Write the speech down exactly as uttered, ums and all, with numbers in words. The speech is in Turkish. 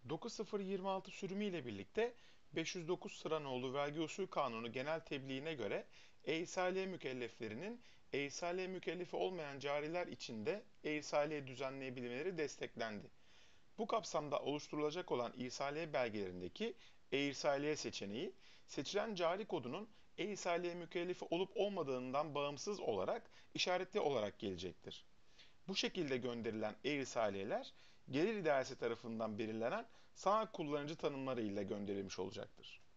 dokuz sıfır yirmi altı sürümü ile birlikte beş yüz dokuz sıra nolu Vergi Usul Kanunu genel tebliğine göre e-İsaliye mükelleflerinin e-İsaliye mükellefi olmayan cariler için de e-İsaliye düzenleyebilmeleri desteklendi. Bu kapsamda oluşturulacak olan İsaliye belgelerindeki e-İsaliye seçeneği, seçilen cari kodunun e-İsaliye mükellefi olup olmadığından bağımsız olarak işaretli olarak gelecektir. Bu şekilde gönderilen e-risaleler, Gelir İdaresi tarafından belirlenen sanal kullanıcı tanımları ile gönderilmiş olacaktır.